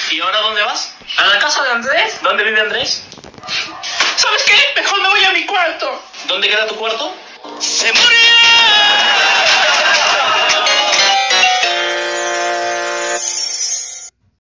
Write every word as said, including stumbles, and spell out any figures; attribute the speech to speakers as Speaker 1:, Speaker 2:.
Speaker 1: ¿Y ahora dónde vas? ¿A la casa de Andrés? ¿Dónde vive Andrés? ¿Sabes qué? Mejor me voy a mi cuarto. ¿Dónde queda tu cuarto? ¡Se murió!